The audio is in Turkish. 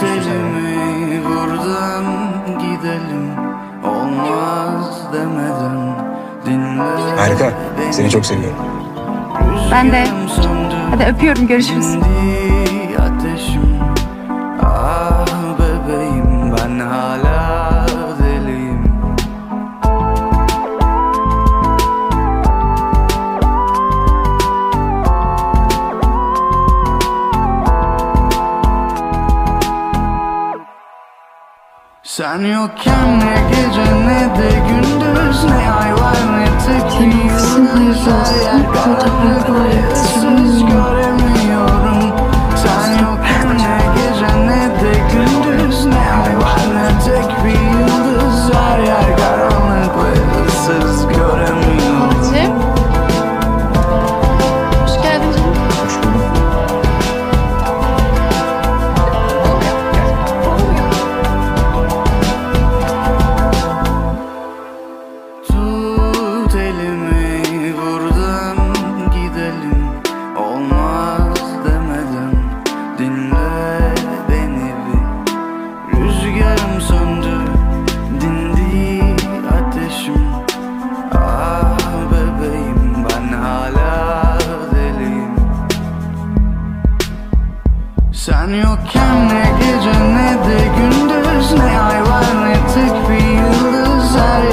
istiyorsun sen ya? elimi buradan gidelim, olmaz demeden dinle. Harika. Seni çok seviyorum. Ben de. Hadi öpüyorum, görüşürüz. Dindi ateşim, ah bebeğim, ben hala deliyim. Sen yokken ne gece ne de gündüz, ne ay var ne tek bir yıldız. Hayal karanlık, ıssız göremiyorum. Sen yokken ne gece ne de gündüz, ne ay var ne tek bir yıldız. Hayal karanlık ve ıssız göremiyorum. Cem. Hoş geldin canım. Hoş bulduk. Tut elimi buradan gidelim, olmaz demeden dinle beni bir. Rüzgarım söndü, dindi ateşim, ah bebeğim, ben hala deliyim. Sen yokken ne gece ne de gündüz, ne ay var ne tek bir yıldız. Her